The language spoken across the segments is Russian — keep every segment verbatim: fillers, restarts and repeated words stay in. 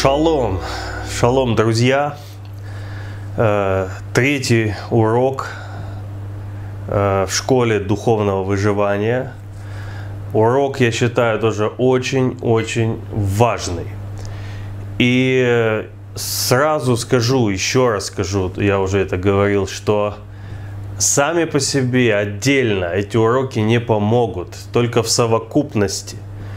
Шалом, шалом, друзья. Третий урок в школе духовного выживания. Урок, я считаю, тоже очень-очень важный. И сразу скажу, еще раз скажу, я уже это говорил, что сами по себе отдельно эти уроки не помогут, только в совокупности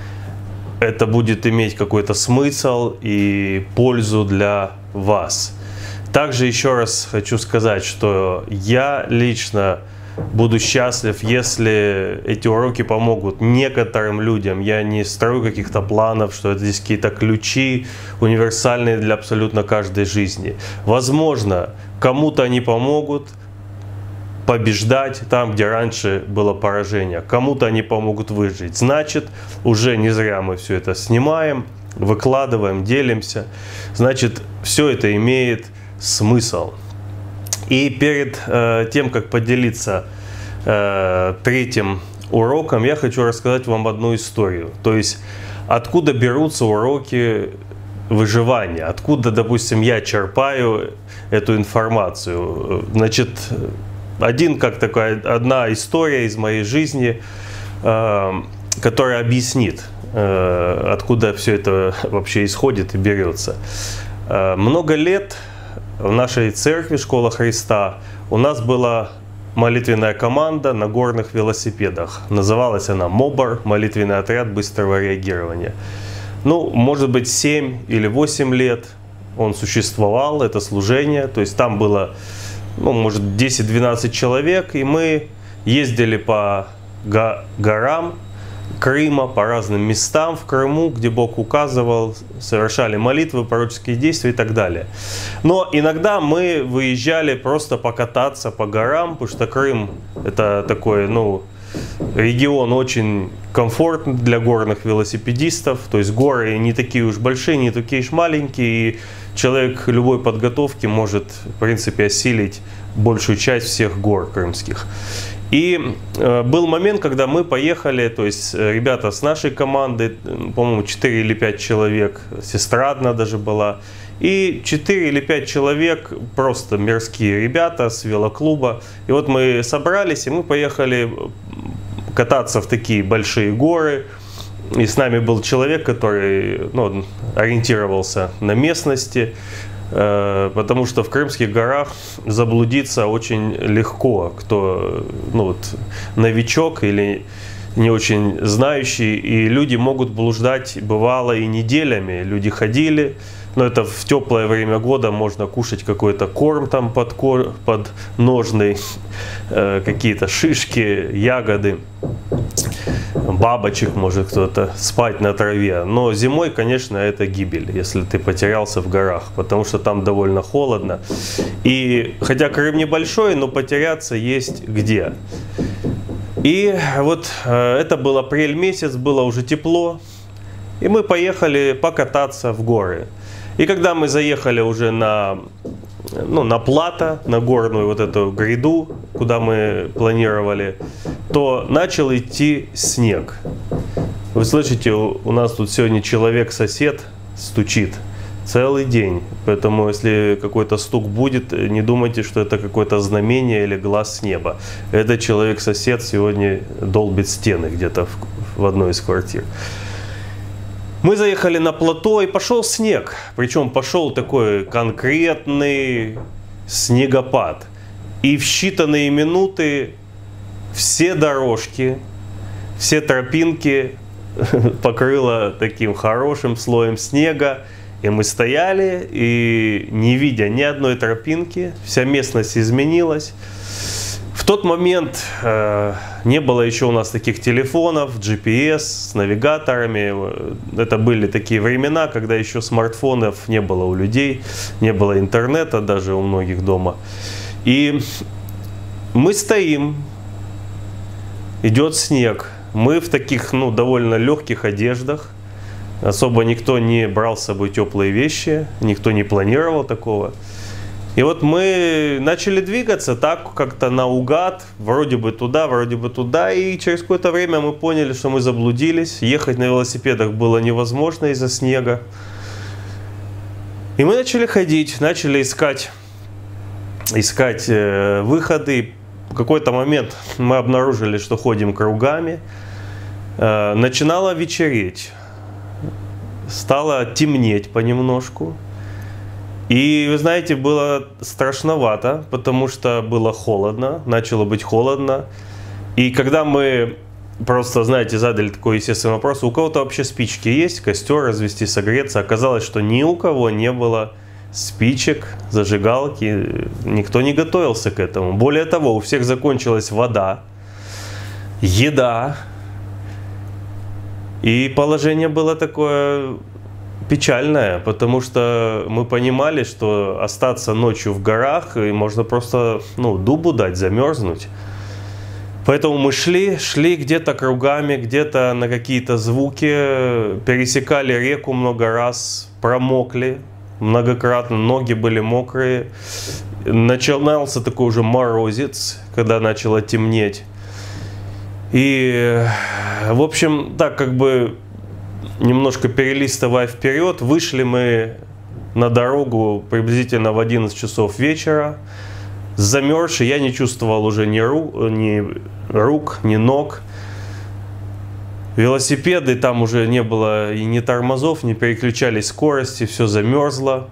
это будет иметь какой-то смысл и пользу для вас. Также еще раз хочу сказать, что я лично буду счастлив, если эти уроки помогут некоторым людям. Я не строю каких-то планов, что это здесь какие-то ключи универсальные для абсолютно каждой жизни. Возможно, кому-то они помогут побеждать там, где раньше было поражение. Кому-то они помогут выжить. Значит, уже не зря мы все это снимаем, выкладываем, делимся. Значит, все это имеет смысл. И перед э, тем, как поделиться э, третьим уроком, я хочу рассказать вам одну историю. То есть, откуда берутся уроки выживания, откуда, допустим, я черпаю эту информацию. Значит, один, как такая, одна история из моей жизни, э, которая объяснит, э, откуда все это вообще исходит и берется. Э, много лет в нашей церкви «Школа Христа» у нас была молитвенная команда на горных велосипедах. Называлась она МОБАР, молитвенный отряд быстрого реагирования. Ну, может быть, семь или восемь лет он существовал, это служение. То есть там было, ну, может, десять-двенадцать человек, и мы ездили по горам Крыма, по разным местам в Крыму, где Бог указывал, совершали молитвы, пророческие действия и так далее. Но иногда мы выезжали просто покататься по горам, потому что Крым это такой, ну, регион очень комфортный для горных велосипедистов. То есть горы не такие уж большие, не такие уж маленькие, и человек любой подготовки может, в принципе, осилить большую часть всех гор крымских. И э, был момент, когда мы поехали, то есть ребята с нашей команды, по-моему, четыре или пять человек, сестра одна даже была, и четыре или пять человек, просто мирские ребята с велоклуба. И вот мы собрались, и мы поехали кататься в такие большие горы. И с нами был человек, который, ну, ориентировался на местности, э, потому что в Крымских горах заблудиться очень легко, кто, ну, вот, новичок или не очень знающий, и люди могут блуждать, бывало, и неделями. Люди ходили, но это в теплое время года можно кушать какой-то корм там под, кор, под ножный, э, какие-то шишки, ягоды, бабочек может кто-то, спать на траве. Но зимой, конечно, это гибель, если ты потерялся в горах, потому что там довольно холодно. И хотя Крым небольшой, но потеряться есть где. И вот э, это был апрель месяц, было уже тепло, и мы поехали покататься в горы. И когда мы заехали уже на, ну, на плато, на горную вот эту гряду, куда мы планировали, то начал идти снег. Вы слышите, у, у нас тут сегодня человек-сосед стучит целый день. Поэтому, если какой-то стук будет, не думайте, что это какое-то знамение или глаз с неба. Этот человек-сосед сегодня долбит стены где-то в, в одной из квартир. Мы заехали на плато, и пошел снег. Причем пошел такой конкретный снегопад. И в считанные минуты все дорожки, все тропинки покрыло таким хорошим слоем снега. И мы стояли, и не видя ни одной тропинки, вся местность изменилась. В тот момент э, не было еще у нас таких телефонов, джи пи эс с навигаторами. Это были такие времена, когда еще смартфонов не было у людей, не было интернета даже у многих дома. И мы стоим, идет снег. Мы в таких, ну, довольно легких одеждах. Особо никто не брал с собой теплые вещи, никто не планировал такого. И вот мы начали двигаться так, как-то наугад, вроде бы туда, вроде бы туда. И через какое-то время мы поняли, что мы заблудились. Ехать на велосипедах было невозможно из-за снега. И мы начали ходить, начали искать, искать э, выходы. В какой-то момент мы обнаружили, что ходим кругами. Э, начинало вечереть. Стало темнеть понемножку. И, вы знаете, было страшновато, потому что было холодно, начало быть холодно. И когда мы просто, знаете, задали такой естественный вопрос, у кого-то вообще спички есть, костер развести, согреться, оказалось, что ни у кого не было спичек, зажигалки, никто не готовился к этому. Более того, у всех закончилась вода, еда, и положение было такое печальное, потому что мы понимали, что остаться ночью в горах, и можно просто, ну, дубу дать, замерзнуть. Поэтому мы шли, шли где-то кругами, где-то на какие-то звуки, пересекали реку много раз, промокли многократно, ноги были мокрые. Начинался такой уже морозец, когда начало темнеть. И, в общем, так как бы немножко перелистывая вперед, вышли мы на дорогу приблизительно в одиннадцать часов вечера. Замерзший, я не чувствовал уже ни, ру, ни рук, ни ног. Велосипеды, там уже не было и ни тормозов, не переключались скорости, все замерзло.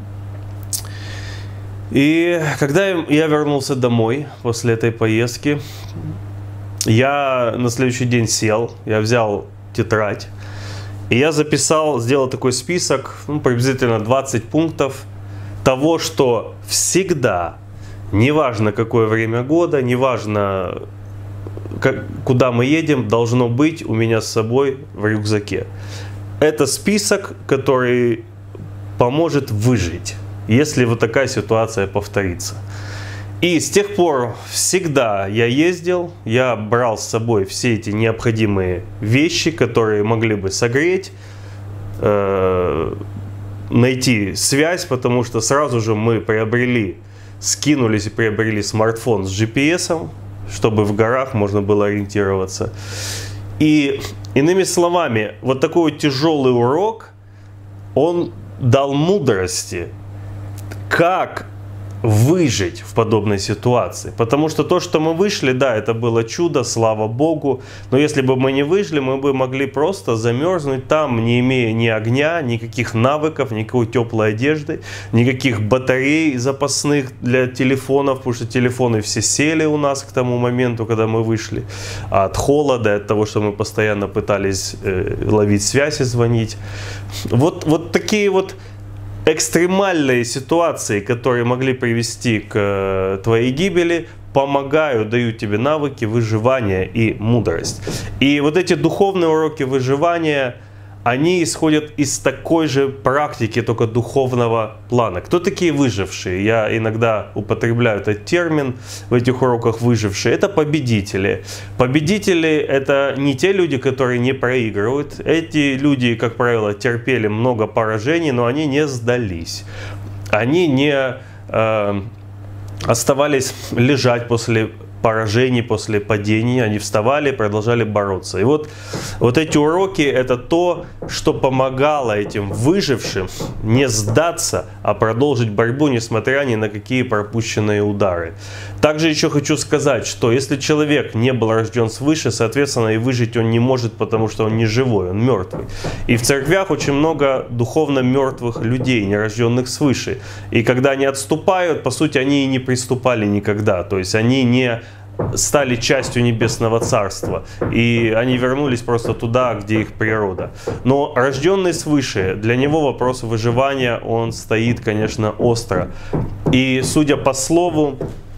И когда я вернулся домой после этой поездки, я на следующий день сел, я взял тетрадь, и я записал, сделал такой список, ну, приблизительно двадцать пунктов того, что всегда, неважно какое время года, неважно как, куда мы едем, должно быть у меня с собой в рюкзаке. Это список, который поможет выжить, если вот такая ситуация повторится. И с тех пор всегда я ездил, я брал с собой все эти необходимые вещи, которые могли бы согреть, э, найти связь, потому что сразу же мы приобрели, скинулись и приобрели смартфон с джи пи эс, чтобы в горах можно было ориентироваться. И иными словами, вот такой вот тяжелый урок, он дал мудрости, как выжить в подобной ситуации. Потому что то, что мы вышли, да, это было чудо, слава Богу. Но если бы мы не вышли, мы бы могли просто замерзнуть там, не имея ни огня, никаких навыков, никакой теплой одежды, никаких батарей запасных для телефонов, потому что телефоны все сели у нас к тому моменту, когда мы вышли. А от холода, от того, что мы постоянно пытались э, ловить связь и звонить. Вот, вот такие вот экстремальные ситуации, которые могли привести к твоей гибели, помогают, дают тебе навыки выживания и мудрость. И вот эти духовные уроки выживания, они исходят из такой же практики, только духовного плана. Кто такие выжившие? Я иногда употребляю этот термин в этих уроках выжившие. Это победители. Победители — это не те люди, которые не проигрывают. Эти люди, как правило, терпели много поражений, но они не сдались. Они не э, оставались лежать после поражений, после падений, они вставали, продолжали бороться. И вот, вот эти уроки — это то, что помогало этим выжившим не сдаться, а продолжить борьбу, несмотря ни на какие пропущенные удары. Также еще хочу сказать, что если человек не был рожден свыше, соответственно, и выжить он не может, потому что он не живой, он мертвый. И в церквях очень много духовно мертвых людей, нерожденных свыше. И когда они отступают, по сути, они и не приступали никогда. То есть они не стали частью Небесного Царства. И они вернулись просто туда, где их природа. Но рожденный свыше, для него вопрос выживания, он стоит, конечно, остро. И судя по слову,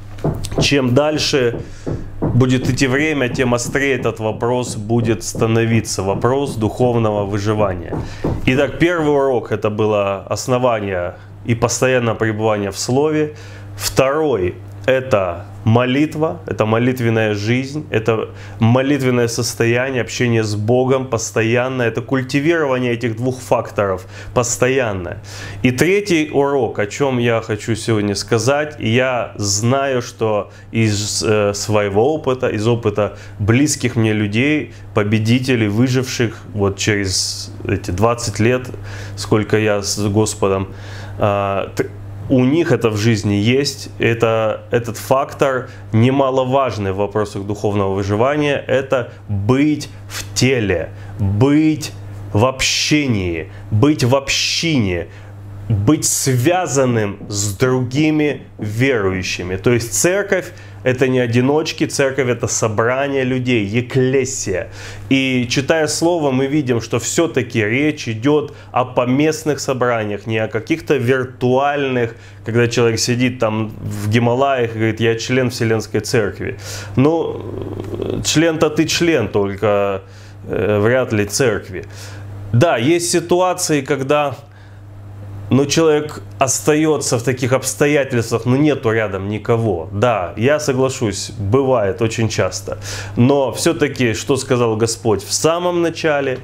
чем дальше будет идти время, тем острее этот вопрос будет становиться. Вопрос духовного выживания. Итак, первый урок — это было основание и постоянное пребывание в Слове. Второй это молитва, это молитвенная жизнь, это молитвенное состояние, общение с Богом постоянное, это культивирование этих двух факторов постоянное. И третий урок, о чем я хочу сегодня сказать, и я знаю, что из э, своего опыта, из опыта близких мне людей, победителей, выживших вот через эти двадцать лет, сколько я с Господом, э, у них это в жизни есть, это, этот фактор немаловажный в вопросах духовного выживания, это быть в теле, быть в общении, быть в общине, быть связанным с другими верующими. То есть церковь — это не одиночки, церковь — это собрание людей, екклесия. И читая Слово, мы видим, что все-таки речь идет о поместных собраниях, не о каких-то виртуальных, когда человек сидит там в Гималаях и говорит: я член Вселенской Церкви. Ну, член-то ты член, только э, вряд ли церкви. Да, есть ситуации, когда но человек остается в таких обстоятельствах, но нету рядом никого. Да, я соглашусь, бывает очень часто. Но все-таки, что сказал Господь в самом начале: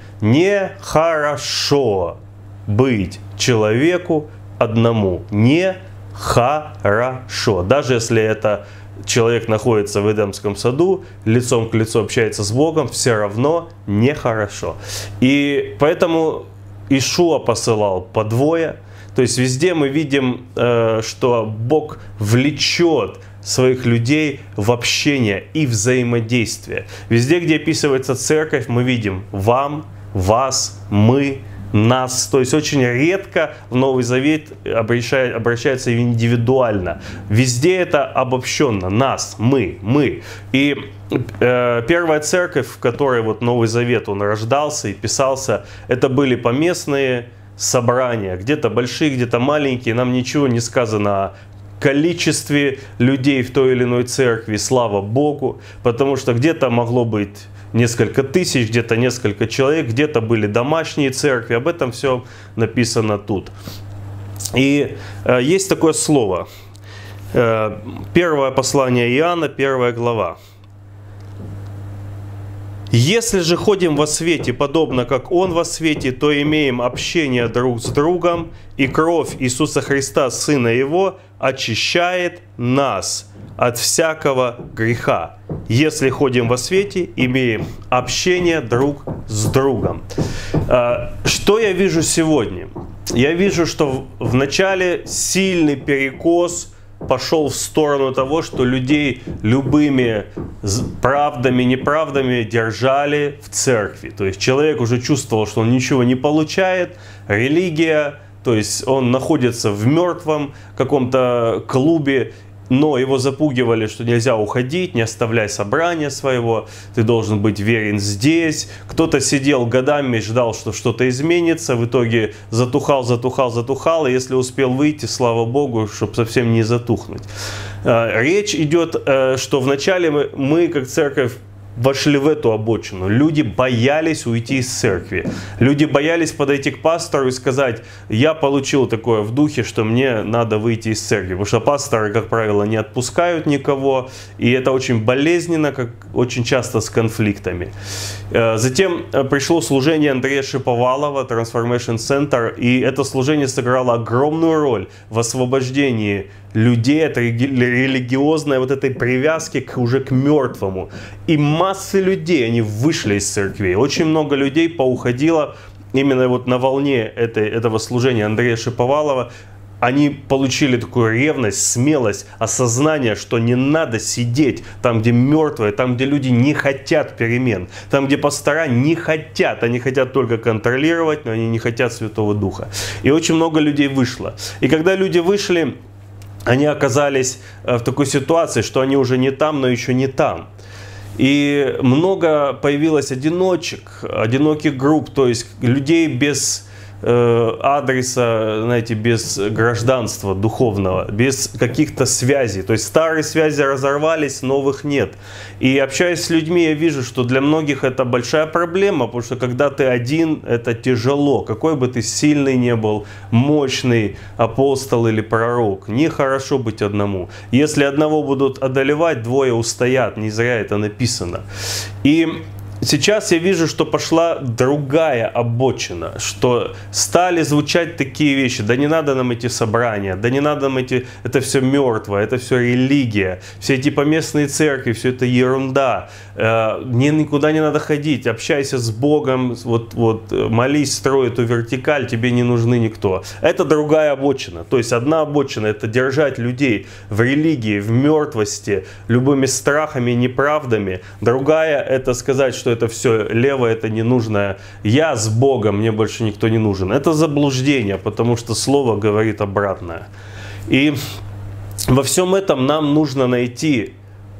нехорошо быть человеку одному. Нехорошо. Даже если это человек находится в Эдемском саду, лицом к лицу общается с Богом, все равно нехорошо. И поэтому Иешуа посылал по двое. То есть везде мы видим, что Бог влечет своих людей в общение и взаимодействие. Везде, где описывается церковь, мы видим вам, вас, мы, нас. То есть очень редко в Новый Завет обращает, обращается индивидуально. Везде это обобщенно. Нас, мы, мы. И э, первая церковь, в которой вот Новый Завет он рождался и писался, это были поместные собрания, где-то большие, где-то маленькие. Нам ничего не сказано о количестве людей в той или иной церкви, слава Богу, потому что где-то могло быть несколько тысяч, где-то несколько человек, где-то были домашние церкви. Об этом все написано тут. И э, есть такое слово. Э, первое послание Иоанна, первая глава. «Если же ходим во свете, подобно как Он во свете, то имеем общение друг с другом, и кровь Иисуса Христа, Сына Его, очищает нас от всякого греха. Если ходим во свете, имеем общение друг с другом». Что я вижу сегодня? Я вижу, что в начале сильный перекос пошел в сторону того, что людей любыми правдами, неправдами держали в церкви. То есть человек уже чувствовал, что он ничего не получает, религия, то есть он находится в мертвом каком-то клубе, но его запугивали, что нельзя уходить, не оставляй собрания своего, ты должен быть верен здесь. Кто-то сидел годами и ждал, что что-то изменится, в итоге затухал, затухал, затухал, и если успел выйти, слава Богу, чтобы совсем не затухнуть. Речь идет, что вначале мы, мы как церковь, вошли в эту обочину. Люди боялись уйти из церкви. Люди боялись подойти к пастору и сказать: я получил такое в духе, что мне надо выйти из церкви. Потому что пасторы, как правило, не отпускают никого. И это очень болезненно, как очень часто с конфликтами. Затем пришло служение Андрея Шиповалова, Transformation Center. И это служение сыграло огромную роль в освобождении людей от религиозной вот этой привязки к, уже к мертвому. И массы людей, они вышли из церкви. Очень много людей поуходило именно вот на волне этой, этого служения Андрея Шиповалова. Они получили такую ревность, смелость, осознание, что не надо сидеть там, где мертвые, там, где люди не хотят перемен, там, где пастора не хотят, они хотят только контролировать, но они не хотят Святого Духа. И очень много людей вышло. И когда люди вышли, они оказались в такой ситуации, что они уже не там, но еще не там. И много появилось одиночек, одиноких групп, то есть людей без э, адреса, знаете, без гражданства духовного, без каких-то связей. То есть старые связи разорвались, новых нет. И общаясь с людьми, я вижу, что для многих это большая проблема, потому что когда ты один, это тяжело. Какой бы ты сильный не был, мощный апостол или пророк, нехорошо быть одному. Если одного будут одолевать, двое устоят, не зря это написано. И сейчас я вижу, что пошла другая обочина, что стали звучать такие вещи: да не надо нам эти собрания, да не надо нам эти, это все мертвое, это все религия, все эти поместные церкви, все это ерунда, мне никуда не надо ходить, общайся с Богом, вот, вот, молись, строй эту вертикаль, тебе не нужны никто. Это другая обочина. То есть одна обочина — это держать людей в религии, в мертвости, любыми страхами и неправдами. Другая — это сказать, что это все лево, это ненужное. Я с Богом, мне больше никто не нужен. Это заблуждение, потому что Слово говорит обратное. И во всем этом нам нужно найти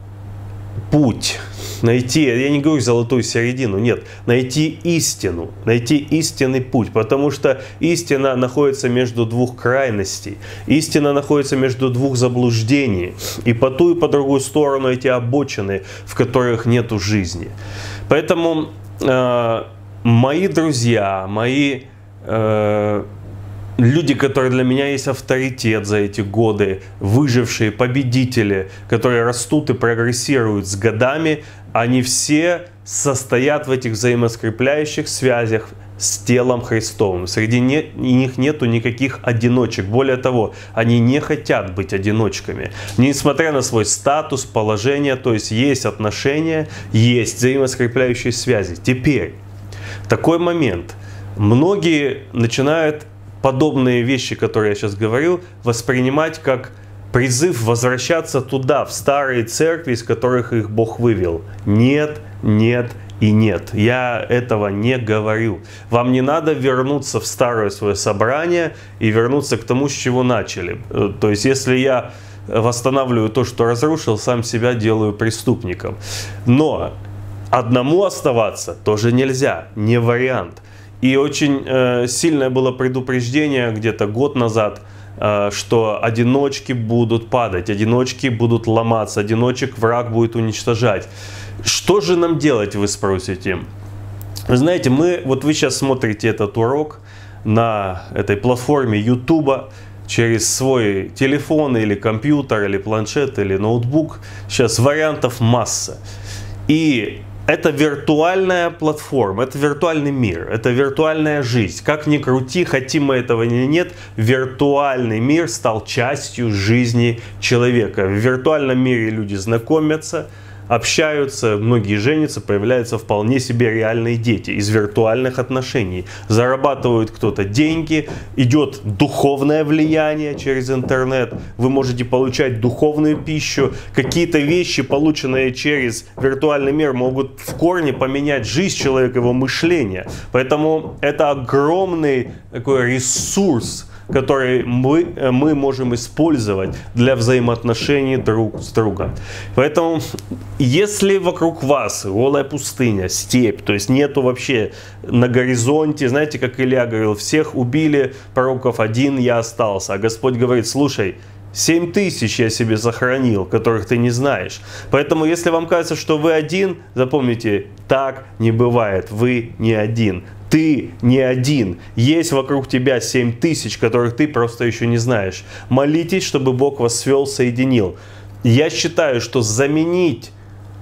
путь, найти, я не говорю золотую середину, нет, найти истину, найти истинный путь, потому что истина находится между двух крайностей, истина находится между двух заблуждений, и по ту и по другую сторону эти обочины, в которых нету жизни. Поэтому э, мои друзья, мои э, люди, которые для меня есть авторитет за эти годы, выжившие, победители, которые растут и прогрессируют с годами, они все состоят в этих взаимоскрепляющих связях с телом Христовым. Среди них нету никаких одиночек. Более того, они не хотят быть одиночками. Несмотря на свой статус, положение, то есть есть отношения, есть взаимоскрепляющие связи. Теперь, такой момент. Многие начинают подобные вещи, которые я сейчас говорю, воспринимать как призыв возвращаться туда, в старые церкви, из которых их Бог вывел. Нет, нет и нет. Я этого не говорю. Вам не надо вернуться в старое свое собрание и вернуться к тому, с чего начали. То есть, если я восстанавливаю то, что разрушил, сам себя делаю преступником. Но одному оставаться тоже нельзя, не вариант. И очень э, сильное было предупреждение где-то год назад, э, что одиночки будут падать, одиночки будут ломаться, одиночек враг будет уничтожать. Что же нам делать, вы спросите? Вы знаете, мы, вот вы сейчас смотрите этот урок на этой платформе YouTube через свой телефон или компьютер, или планшет, или ноутбук. Сейчас вариантов масса. И это виртуальная платформа, это виртуальный мир, это виртуальная жизнь. Как ни крути, хотим мы этого или нет, виртуальный мир стал частью жизни человека. В виртуальном мире люди знакомятся, общаются, многие женятся, появляются вполне себе реальные дети из виртуальных отношений. Зарабатывают кто-то деньги, идет духовное влияние через интернет, вы можете получать духовную пищу. Какие-то вещи, полученные через виртуальный мир, могут в корне поменять жизнь человека, его мышление. Поэтому это огромный такой ресурс, который мы, мы можем использовать для взаимоотношений друг с другом. Поэтому, если вокруг вас голая пустыня, степь, то есть нету вообще на горизонте, знаете, как Илья говорил, всех убили, пророков один я остался, а Господь говорит: слушай, семь тысяч я себе сохранил, которых ты не знаешь. Поэтому, если вам кажется, что вы один, запомните, так не бывает, вы не один. Ты не один. Есть вокруг тебя семь тысяч, которых ты просто еще не знаешь. Молитесь, чтобы Бог вас свел, соединил. Я считаю, что заменить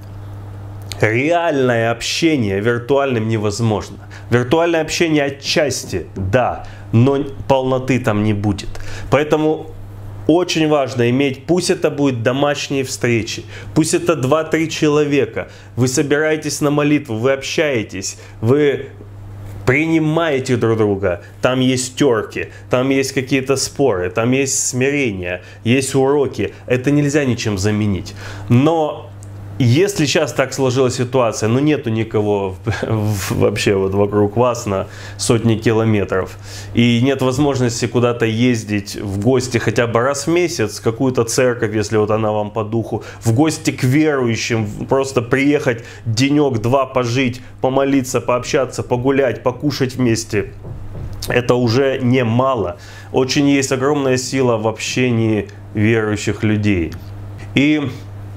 реальное общение виртуальным невозможно. Виртуальное общение отчасти, да, но полноты там не будет. Поэтому очень важно иметь, пусть это будет домашние встречи, пусть это два-три человека. Вы собираетесь на молитву, вы общаетесь, вы принимаете друг друга, там есть терки, там есть какие-то споры, там есть смирение, есть уроки. Это нельзя ничем заменить. Но если сейчас так сложилась ситуация, ну нету никого вообще вот вокруг вас на сотни километров, и нет возможности куда-то ездить в гости хотя бы раз в месяц, в какую-то церковь, если вот она вам по духу, в гости к верующим, просто приехать денек-два пожить, помолиться, пообщаться, погулять, покушать вместе. это уже немало. Очень есть огромная сила в общении верующих людей. И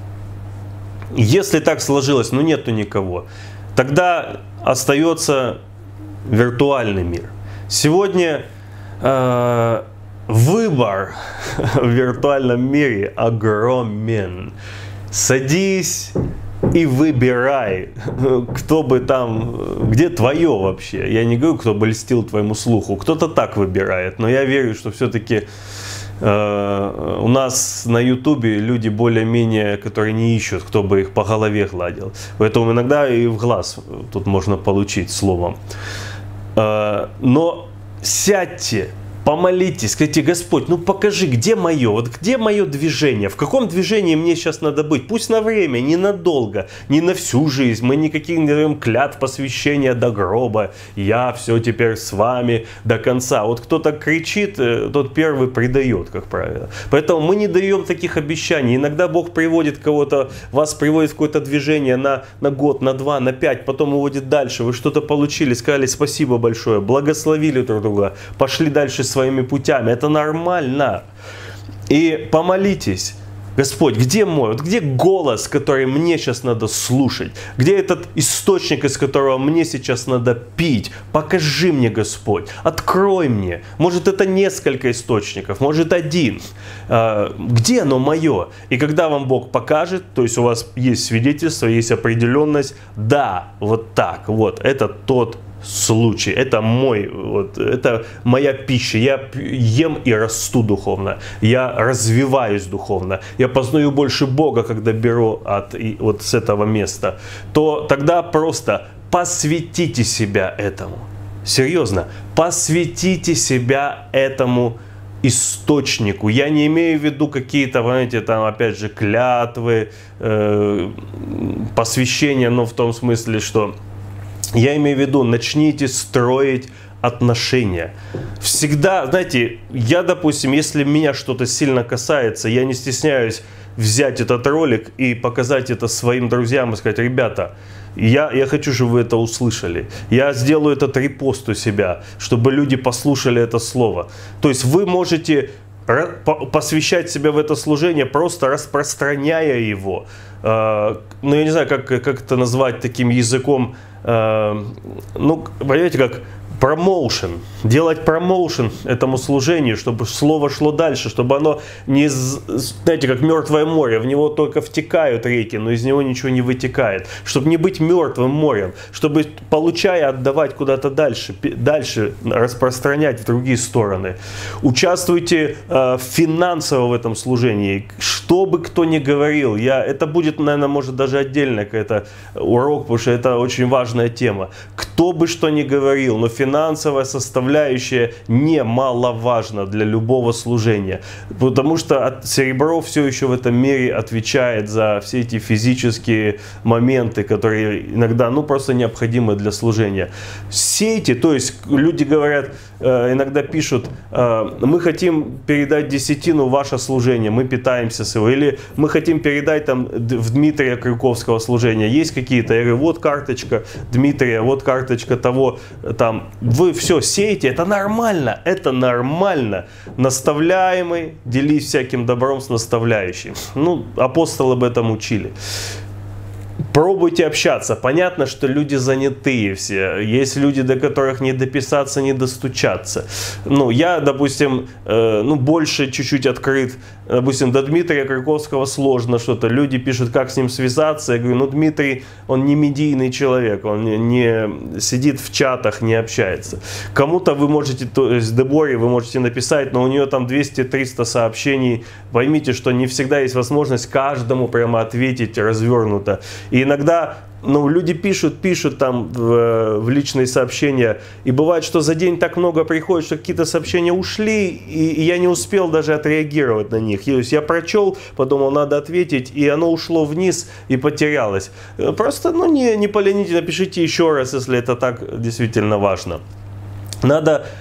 если так сложилось, ну нету никого, тогда остается виртуальный мир. Сегодня э, выбор в виртуальном мире огромен. Садись и выбирай, кто бы там, где твое вообще. Я не говорю, кто бы льстил твоему слуху, кто-то так выбирает, но я верю, что все-таки э, у нас на ютубе люди более-менее, которые не ищут, кто бы их по голове гладил. Поэтому иногда и в глаз тут можно получить словом. Э, но сядьте, помолитесь, скажите: Господь, ну покажи, где мое, вот где мое движение, в каком движении мне сейчас надо быть, пусть на время, ненадолго, не на всю жизнь, мы никаких не даем клятв посвящения до гроба, я все теперь с вами до конца. Вот кто-то кричит, тот первый предает, как правило. Поэтому мы не даем таких обещаний. Иногда Бог приводит кого-то, вас приводит в какое-то движение на, на год, на два, на пять, потом уводит дальше, вы что-то получили, сказали спасибо большое, благословили друг друга, пошли дальше своими путями. Это нормально. И помолитесь: Господь, где мой, вот где голос, который мне сейчас надо слушать? Где этот источник, из которого мне сейчас надо пить? Покажи мне, Господь, открой мне. Может, это несколько источников, может, один. Где оно мое? И когда вам Бог покажет, то есть у вас есть свидетельство, есть определенность, да, вот так, вот, это тот случай, это мой, вот, это моя пища, я ем и расту духовно, я развиваюсь духовно, я познаю больше Бога, когда беру от, и, вот с этого места, то тогда просто посвятите себя этому. Серьезно, посвятите себя этому источнику. Я не имею в виду какие-то, знаете, там опять же клятвы, э, посвящения, но в том смысле, что я имею в виду, начните строить отношения. Всегда, знаете, я, допустим, если меня что-то сильно касается, я не стесняюсь взять этот ролик и показать это своим друзьям и сказать: ребята, я, я хочу, чтобы вы это услышали. Я сделаю этот репост у себя, чтобы люди послушали это слово. То есть вы можете посвящать себя в это служение, просто распространяя его. Ну, я не знаю, как, как это назвать таким языком. Ну, понимаете, как промоушен, делать промоушен этому служению, чтобы слово шло дальше, чтобы оно не, знаете, как мертвое море, в него только втекают реки, но из него ничего не вытекает, чтобы не быть мертвым морем, чтобы, получая, отдавать куда-то дальше, дальше распространять в другие стороны. Участвуйте э, финансово в этом служении, что бы кто ни говорил, я, это будет, наверное, может даже отдельно какой-то урок, потому что это очень важная тема. Кто бы что ни говорил, но финансово Финансовая составляющая немаловажна для любого служения, потому что серебро все еще в этом мире отвечает за все эти физические моменты, которые иногда, ну, просто необходимы для служения. Сейте, то есть люди говорят, иногда пишут: мы хотим передать десятину в ваше служение, мы питаемся с его, или мы хотим передать там в Дмитрия Крюковского служения, есть какие-то, я говорю: вот карточка Дмитрия, вот карточка того, там, вы все сеете, это нормально, это нормально. Наставляемый, делись всяким добром с наставляющим. Ну, апостолы об этом учили. Пробуйте общаться. Понятно, что люди занятые все. Есть люди, до которых не дописаться, не достучаться. Ну, я, допустим, э, ну, больше чуть-чуть открыт. Допустим, до Дмитрия Крюковского сложно что-то. Люди пишут, как с ним связаться. Я говорю: ну, Дмитрий, он не медийный человек. Он не, не сидит в чатах, не общается. Кому-то вы можете, то есть Деборе вы можете написать, но у нее там двести-триста сообщений. Поймите, что не всегда есть возможность каждому прямо ответить развернуто. И иногда, ну, люди пишут, пишут там в, в личные сообщения, и бывает, что за день так много приходит, что какие-то сообщения ушли, и, и я не успел даже отреагировать на них. То есть я прочел, подумал, надо ответить, и оно ушло вниз и потерялось. Просто, ну, не, не поленитесь, напишите еще раз, если это так действительно важно. Надо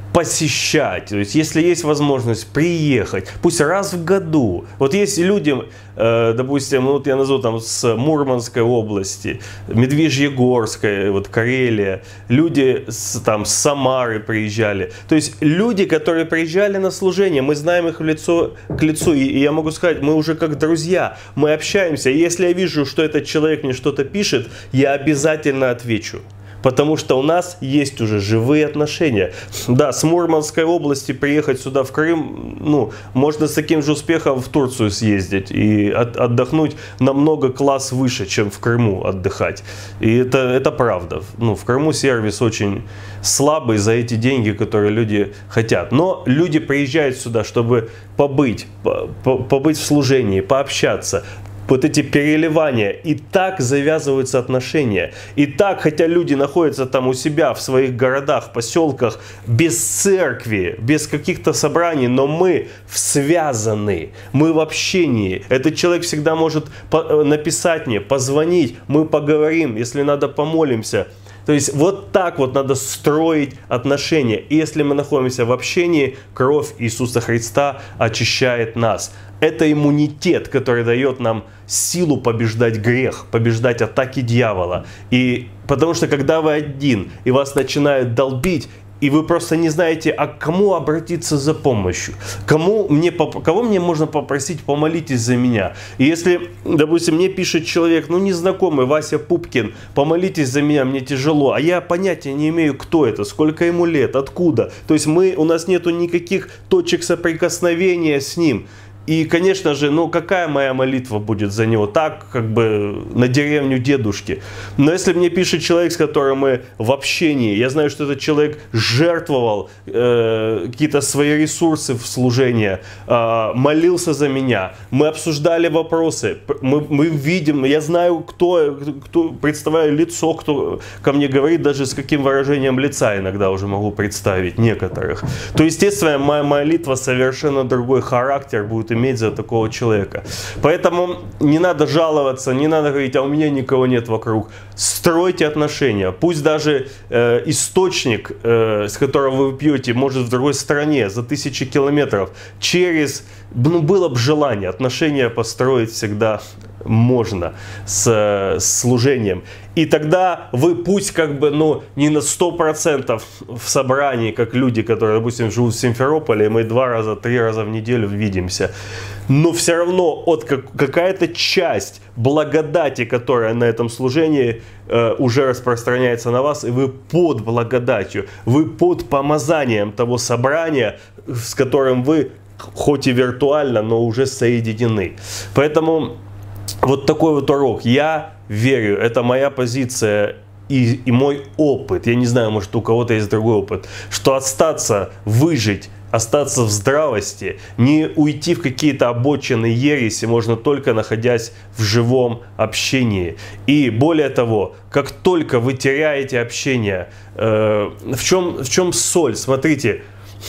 посещать, то есть если есть возможность приехать, пусть раз в году. Вот есть люди, э, допустим, вот я назову там с Мурманской области, Медвежьегорской, вот Карелия, люди с, там с Самары приезжали. То есть люди, которые приезжали на служение, мы знаем их в лицо к лицу, и, и я могу сказать, мы уже как друзья, мы общаемся. И если я вижу, что этот человек мне что-то пишет, я обязательно отвечу. Потому что у нас есть уже живые отношения. Да, с Мурманской области приехать сюда в Крым, ну, можно с таким же успехом в Турцию съездить и от, отдохнуть намного класс выше, чем в Крыму отдыхать. И это, это правда. Ну, в Крыму сервис очень слабый за эти деньги, которые люди хотят. Но люди приезжают сюда, чтобы побыть, побыть в служении, пообщаться. Вот эти переливания, и так завязываются отношения. И так, хотя люди находятся там у себя в своих городах, поселках, без церкви, без каких-то собраний, но мы связаны, мы в общении. Этот человек всегда может написать мне, позвонить, мы поговорим, если надо, помолимся. То есть вот так вот надо строить отношения. И если мы находимся в общении, кровь Иисуса Христа очищает нас. Это иммунитет, который дает нам силу побеждать грех, побеждать атаки дьявола. И потому что когда вы один, и вас начинают долбить, и вы просто не знаете, а к кому обратиться за помощью, кому мне, кого мне можно попросить, помолитесь за меня. И если, допустим, мне пишет человек, ну незнакомый, Вася Пупкин, помолитесь за меня, мне тяжело, а я понятия не имею, кто это, сколько ему лет, откуда. То есть мы, у нас нету никаких точек соприкосновения с ним. И, конечно же, ну какая моя молитва будет за него? Так, как бы на деревню дедушки. Но если мне пишет человек, с которым мы в общении, я знаю, что этот человек жертвовал э, какие-то свои ресурсы в служение, э, молился за меня, мы обсуждали вопросы, мы, мы видим, я знаю, кто, кто, представляю лицо, кто ко мне говорит, даже с каким выражением лица иногда уже могу представить некоторых. То, естественно, моя молитва совершенно другой характер будет иметь за такого человека. Поэтому не надо жаловаться, не надо говорить, а у меня никого нет вокруг. Стройте отношения. Пусть даже э, источник, э, с которого вы пьете, может в другой стране, за тысячи километров, через, ну, было бы желание, отношения построить всегда можно с, с служением. И тогда вы пусть как бы, ну, не на сто процентов в собрании, как люди, которые, допустим, живут в Симферополе, и мы два раза, три раза в неделю видимся. Но все равно от как, какая-то часть благодати, которая на этом служении э, уже распространяется на вас, и вы под благодатью, вы под помазанием того собрания, с которым вы, хоть и виртуально, но уже соединены. Поэтому вот такой вот урок. Я верю, это моя позиция и, и мой опыт. Я не знаю, может у кого-то есть другой опыт. Что остаться, выжить, остаться в здравости, не уйти в какие-то обочины ереси можно только находясь в живом общении. И более того, как только вы теряете общение, э, в чем, в чем соль? Смотрите,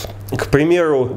к примеру,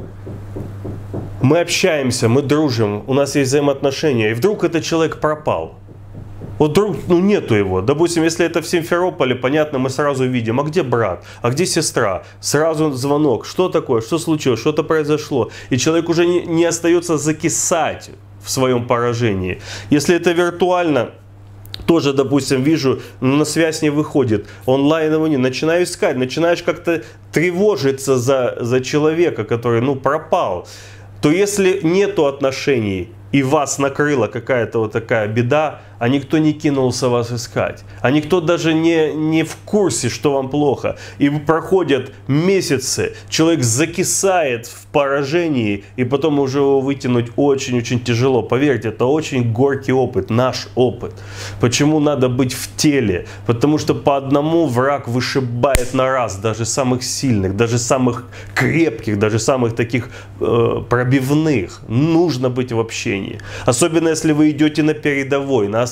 мы общаемся, мы дружим, у нас есть взаимоотношения, и вдруг этот человек пропал. Вот вдруг, ну, нету его. Допустим, если это в Симферополе, понятно, мы сразу видим, а где брат, а где сестра? Сразу звонок, что такое, что случилось, что-то произошло. И человек уже не, не остается закисать в своем поражении. Если это виртуально, тоже, допустим, вижу, на связь не выходит, онлайн его не, начинаю искать, начинаешь как-то тревожиться за, за человека, который, ну, пропал. То если нету отношений и вас накрыла какая-то вот такая беда, а никто не кинулся вас искать, а никто даже не, не в курсе, что вам плохо, и проходят месяцы, человек закисает в поражении, и потом уже его вытянуть очень-очень тяжело. Поверьте, это очень горький опыт, наш опыт. Почему надо быть в теле? Потому что по одному враг вышибает на раз даже самых сильных, даже самых крепких, даже самых таких э, пробивных. Нужно быть в общении. Особенно если вы идете на передовой, на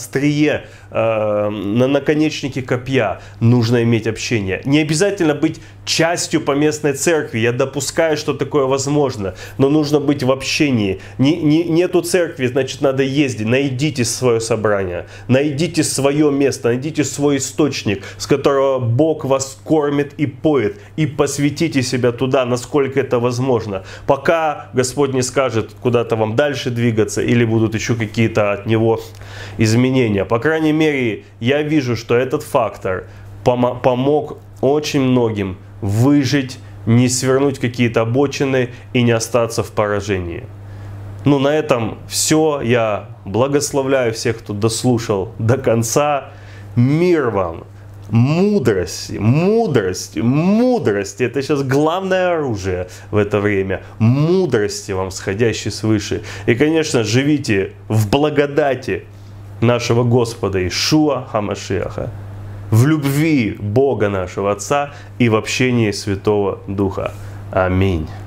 острие, э, на наконечнике копья нужно иметь общение. Не обязательно быть частью поместной церкви. Я допускаю, что такое возможно. Но нужно быть в общении. Не, не, нету церкви, значит, надо ездить. Найдите свое собрание. Найдите свое место. Найдите свой источник, с которого Бог вас кормит и поет. И посвятите себя туда, насколько это возможно. Пока Господь не скажет куда-то вам дальше двигаться или будут еще какие-то от Него изменения. По крайней мере, я вижу, что этот фактор пом- помог очень многим выжить, не свернуть какие-то обочины и не остаться в поражении. Ну, на этом все. Я благословляю всех, кто дослушал до конца. Мир вам! Мудрости, мудрости, мудрости. Это сейчас главное оружие в это время. Мудрости вам, сходящей свыше. И, конечно, живите в благодати нашего Господа Иешуа ха-Машиаха, в любви Бога нашего Отца и в общении Святого Духа. Аминь.